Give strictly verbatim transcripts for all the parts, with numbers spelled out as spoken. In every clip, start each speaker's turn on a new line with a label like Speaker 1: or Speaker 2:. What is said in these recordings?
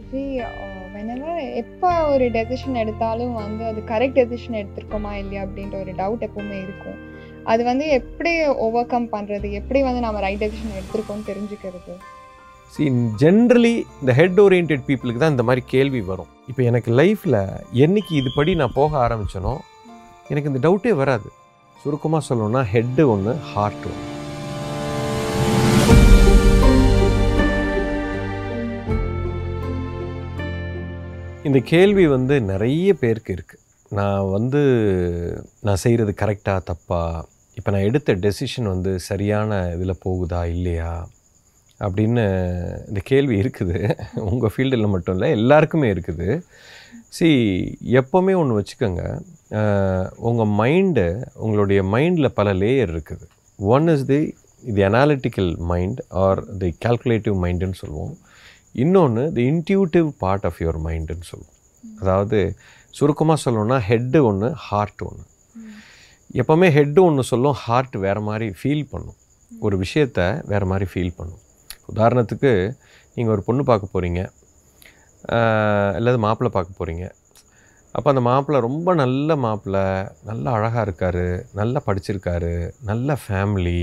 Speaker 1: See, uh, whenever எப்போ ஒரு decision எடுத்தாலும் வந்து அது கரெக்ட் டெசிஷன் எடுத்திருக்கோமா இல்லையா அப்படின்ற ஒரு டவுட் எப்பவுமே இருக்கும். அது வந்து எப்படி ஓவர் கம் பண்ணுறது, எப்படி வந்து நம்ம ரைட் டெசிஷன் எடுத்திருக்கோம்னு தெரிஞ்சுக்கிறது?
Speaker 2: சி ஜென்ரலி இந்த ஹெட் ஓரியன்ட் பீப்புளுக்கு தான் இந்த மாதிரி கேள்வி வரும். இப்போ எனக்கு லைஃப்பில் என்னைக்கு இதுபடி நான் போக ஆரம்பித்தனோ எனக்கு இந்த டவுட்டே வராது. சுருக்கமாக சொல்லணும்னா ஹெட்டு ஒன்று, ஹார்ட் ஒன்று. இந்த கேள்வி வந்து நிறைய பேருக்கு இருக்குது. நான் வந்து நான் செய்கிறது கரெக்டாக தப்பா, இப்போ நான் எடுத்த டெசிஷன் வந்து சரியான இதில் போகுதா இல்லையா அப்படின்னு இந்த கேள்வி இருக்குது. உங்கள் ஃபீல்டில் மட்டும் இல்லை, எல்லாருக்குமே இருக்குது. சி எப்போவுமே ஒன்று வச்சுக்கோங்க, உங்கள் மைண்டு, உங்களுடைய மைண்டில் பல லேயர் இருக்குது. One is the the analytical mind or the calculative மைண்டுன்னு சொல்லுவோம். இன்னொன்று the intuitive part of your மைண்டுன்னு சொல்லுவோம். அதாவது சுருக்கமாக சொல்லணும்னா ஹெட்டு ஒன்று, ஹார்ட் ஒன்று. எப்போவுமே ஹெட்டு ஒன்று சொல்லும், ஹார்ட் வேறு மாதிரி ஃபீல் பண்ணும், ஒரு விஷயத்தை வேறு மாதிரி ஃபீல் பண்ணும். உதாரணத்துக்கு நீங்கள் ஒரு பொண்ணு பார்க்க போகிறீங்க, அல்லது மாப்பிள்ளை பார்க்க போகிறீங்க. அப்போ அந்த மாப்பிள்ளை ரொம்ப நல்ல மாப்பிள்ளை, நல்லா அழகாக இருக்கார், நல்லா படிச்சிருக்காரு, நல்ல ஃபேமிலி,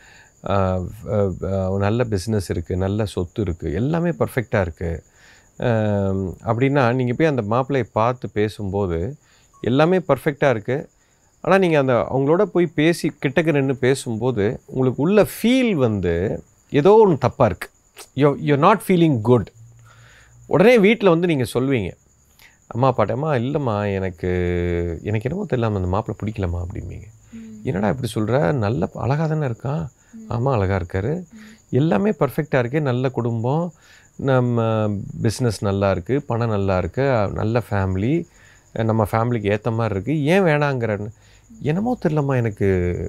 Speaker 2: நல்ல பிஸ்னஸ் இருக்குது, நல்ல சொத்து இருக்குது, எல்லாமே பர்ஃபெக்டாக இருக்குது. அப்படின்னா நீங்கள் போய் அந்த மாப்பிள்ளையை பார்த்து பேசும்போது எல்லாமே பர்ஃபெக்டாக இருக்குது. ஆனால் நீங்கள் அந்த அவங்களோட போய் பேசி கிட்டக்க நின்று பேசும்போது உங்களுக்கு உள்ள ஃபீல் வந்து ஏதோ ஒன்று தப்பாக இருக்குது. Yo you not feeling good. உடனே வீட்டில் வந்து நீங்கள் சொல்வீங்க அம்மா அப்பாட்டம்மா, இல்லைம்மா எனக்கு எனக்கு என்னமோ தெரியலாமல் அந்த மாப்பிள்ளை பிடிக்கலம்மா அப்படிம்பீங்க. என்னடா இப்படி சொல்கிற, நல்ல அழகாக தானே இருக்கான். ஆமாம் அழகாக இருக்கார், எல்லாமே பர்ஃபெக்டாக இருக்குது, நல்ல குடும்பம், நம்ம பிஸ்னஸ் நல்லா இருக்குது, பணம் நல்லா இருக்குது, நல்ல ஃபேமிலி, நம்ம ஃபேமிலிக்கு ஏற்ற மாதிரி இருக்குது, ஏன் வேணாங்கிறன்னு. என்னமோ தெரிலம்மா எனக்கு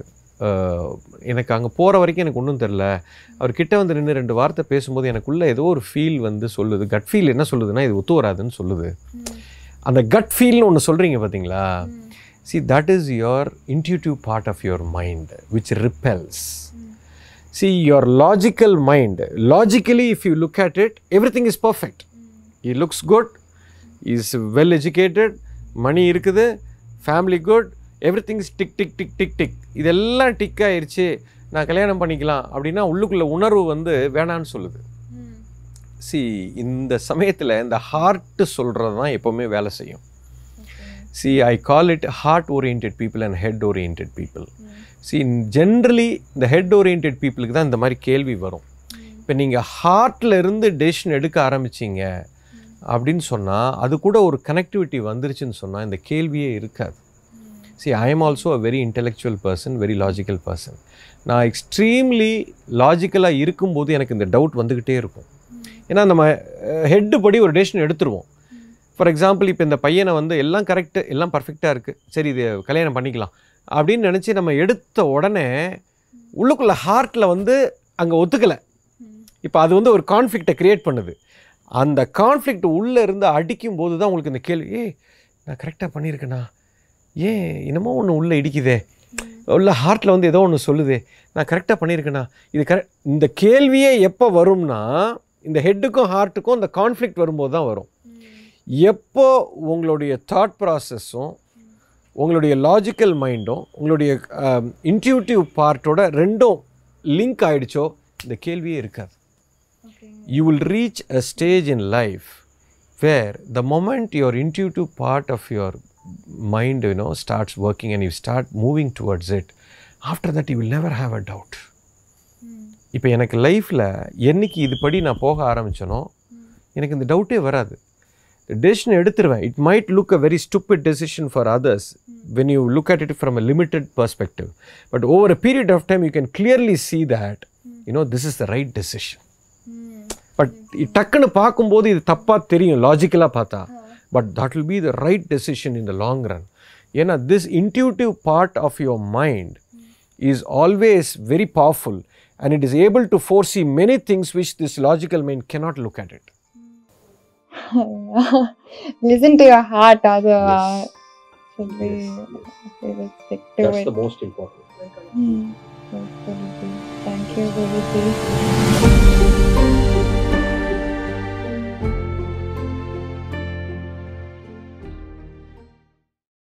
Speaker 2: எனக்கு அங்கே போகிற வரைக்கும் எனக்கு ஒன்றும் தெரில, அவர்கிட்ட வந்து நின்று ரெண்டு வார்த்தை பேசும்போது எனக்குள்ளே ஏதோ ஒரு ஃபீல் வந்து சொல்லுது. கட் ஃபீல் என்ன சொல்லுதுன்னா இது ஒத்து வராதுன்னு சொல்லுது. அந்த கட் ஃபீல்னு ஒன்று சொல்கிறீங்க பார்த்தீங்களா? see that is your intuitive part of your mind which repels. See your logical mind, logically if you look at it, everything is perfect. He looks good, he is well educated, money இருக்குது, family good, everything is tick tick tick tick tick. இதெல்லாம் tick ஆயிடுச்சு, நான் கல்யாணம் பண்ணிக்கலாம் அப்படின்னா உள்ளுக்குள்ள உணர்வு வந்து வேணான்னு சொல்லுது. சி இந்த சமயத்தில் இந்த ஹார்ட்டு சொல்கிறது தான் எப்போவுமே வேலை செய்யும். See I call it heart orient people and head orient people. See generally இந்த ஹெட் ஓரியன்ட் பீப்புளுக்கு தான் இந்த மாதிரி கேள்வி வரும். இப்போ நீங்கள் ஹார்ட்டில் இருந்து டெசிஷன் எடுக்க ஆரம்பிச்சிங்க அப்படின்னு சொன்னால் அது கூட ஒரு கனெக்டிவிட்டி வந்துருச்சுன்னு சொன்னால் இந்த கேள்வியே இருக்காது. See I am also a very intellectual person, very logical person. நான் எக்ஸ்ட்ரீம்லி லாஜிக்கலாக இருக்கும்போது எனக்கு இந்த டவுட் வந்துக்கிட்டே இருக்கும். ஏன்னா நம்ம ஹெட்டு படி ஒரு டெசிஷன் எடுத்துருவோம். ஃபார் எக்ஸாம்பிள் இப்போ இந்த பையனை வந்து எல்லாம் கரெக்டு, எல்லாம் பர்ஃபெக்டாக இருக்குது, சரி இது கல்யாணம் பண்ணிக்கலாம் அப்படின்னு நினச்சி நம்ம எடுத்த உடனே உள்ளுக்குள்ளே ஹார்ட்டில் வந்து அங்கே ஒத்துக்கலை. இப்போ அது வந்து ஒரு கான்ஃப்ளிக்டை க்ரியேட் பண்ணுது. அந்த கான்ஃப்ளிக்ட் உள்ளே இருந்து அடிக்கும் போது தான் உங்களுக்கு இந்த கேள்வி, ஏய் நான் கரெக்டாக பண்ணியிருக்கேண்ணா, ஏன் என்னமோ ஒன்று உள்ளே இடிக்குதே, உள்ள ஹார்ட்டில் வந்து ஏதோ ஒன்று சொல்லுதே, நான் கரெக்டாக பண்ணியிருக்கேண்ணா, இது கரெக்ட். இந்த கேள்வியே எப்போ வரும்னா இந்த ஹெட்டுக்கும் ஹார்ட்டுக்கும் இந்த கான்ஃப்ளிக்ட் வரும்போது தான் வரும். எப்போ உங்களுடைய தாட் ப்ராசஸும் உங்களுடைய லாஜிக்கல் மைண்டும் உங்களுடைய இன்ட்யூட்டிவ் பார்ட்டோட ரெண்டும் லிங்க் ஆகிடுச்சோ இந்த கேள்வியே இருக்காது. You will reach a stage in life where the moment your intuitive part of your mind you know starts working and you start moving towards it, after that you will never have a doubt. இப்போ எனக்கு லைஃப்பில் என்னைக்கு இதுபடி நான் போக ஆரம்பித்தனோ எனக்கு இந்த டவுட்டே வராது. டெசிஷன் எடுத்துருவேன். It might look a very stupid decision for others when you look at it from a limited perspective, but over a period of time you can clearly see that you know this is the right decision. But டக்குன்னு பார்க்கும்போது இது தப்பாக தெரியும் லாஜிக்கலாக பார்த்தா, but that will be the right decision in the long run. ஏன்னா this intuitive part of your mind is always very powerful and it is able to foresee many things which this logical mind cannot look at it.
Speaker 1: Listen to your heart. That's
Speaker 2: Yes.
Speaker 1: should be
Speaker 2: Yes.
Speaker 1: stick to
Speaker 2: That's
Speaker 1: it.
Speaker 2: the most important.
Speaker 1: Hmm. Yes, Guruji. Thank you, Guruji.